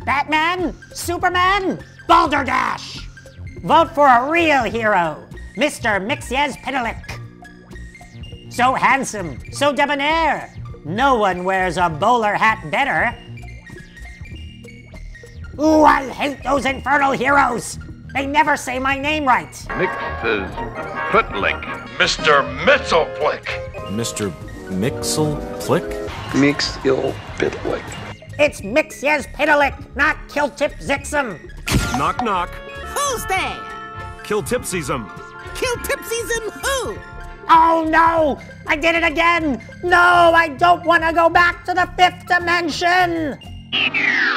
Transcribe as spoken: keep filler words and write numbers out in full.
Batman? Superman? Balderdash! Vote for a real hero, Mister Mxyzptlk. So handsome, so debonair. No one wears a bowler hat better. Ooh, I hate those infernal heroes. They never say my name right. Mxyzptlk. Mister Mxyzptlk. Mister Mxyzptlk? Mxyzptlk. It's Mxyzptlk, not Killtip Zixum. Knock, knock. Who's there? Kill Tipsyism. Kill Tipsyism who? Oh no! I did it again! No, I don't want to go back to the fifth dimension!